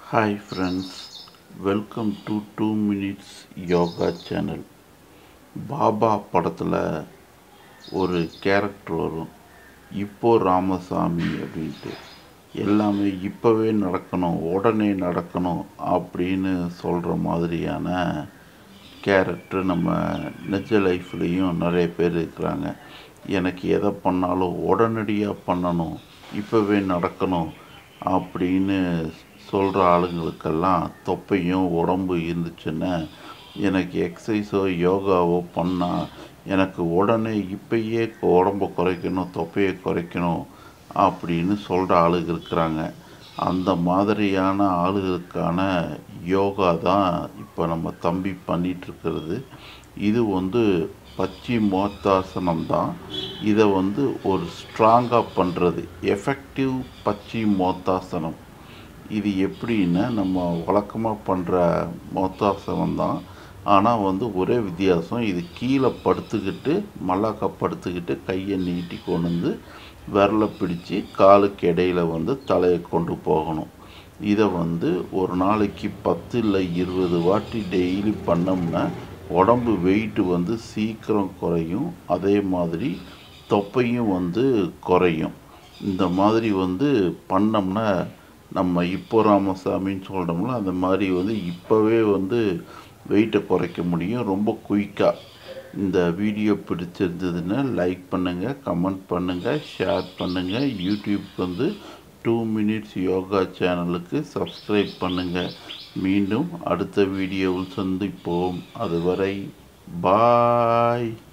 Hi friends, welcome to 2 minutes yoga channel. Baba படத்தில் ஒரு character வரும், இப்போ ராமசாமி அப்படின்ட்டு. எல்லாமே இப்போவே நடக்கணும், உடனே நடக்கணும் அப்படின்னு சொல்கிற மாதிரியான கேரக்டர் நம்ம நிஜ லைஃப்லேயும் நிறைய பேர் இருக்கிறாங்க. எனக்கு எதை பண்ணாலும் உடனடியாக பண்ணணும், இப்போவே நடக்கணும் அப்படின்னு சொல்கிற ஆளுங்களுக்கெல்லாம் தொப்பையும் உடம்பு இருந்துச்சுன்னா, எனக்கு எக்ஸசைஸோ யோகாவோ பண்ணால் எனக்கு உடனே இப்பயே உடம்பை குறைக்கணும், தொப்பையை குறைக்கணும் அப்படின்னு சொல்கிற ஆளுங்க இருக்கிறாங்க. அந்த மாதிரியான ஆளுகளுக்கான யோகா தான் இப்போ நம்ம தம்பி பண்ணிகிட்ருக்கிறது. இது பச்சி மோத்தாசனம் தான். இதை ஒரு ஸ்ட்ராங்காக பண்ணுறது எஃபெக்டிவ் பச்சி மோத்தாசனம். இது எப்படின்னா, நம்ம வழக்கமாக பண்ணுற மோத்தாசனம் தான். ஆனால் ஒரே வித்தியாசம், இது கீழே படுத்துக்கிட்டு மல்லாக்கா படுத்துக்கிட்டு கையை நீட்டி கொண்டு விரலை பிடிச்சி காலுக்கு இடையில் தலையை கொண்டு போகணும். இதை ஒரு நாளைக்கு 10 இல்லை 20 வாட்டி டெய்லி பண்ணோம்னா உடம்பு வெயிட்டு சீக்கிரம் குறையும். அதே மாதிரி தொப்பையும் குறையும். இந்த மாதிரி பண்ணோம்னா நம்ம இப்போ ராமசாமின்னு சொல்கிறோம்ல, அந்த மாதிரி இப்போவே வெயிட்டை குறைக்க முடியும் ரொம்ப குயிக்காக. இந்த வீடியோ பிடிச்சிருந்ததுன்னா லைக் பண்ணுங்கள், கமெண்ட் பண்ணுங்கள், ஷேர் பண்ணுங்கள். யூடியூப்க்கு 2 மினிட்ஸ் யோகா சேனலுக்கு சப்ஸ்கிரைப் பண்ணுங்கள். மீண்டும் அடுத்த வீடியோவில் சந்திப்போம். அதுவரை பாய்.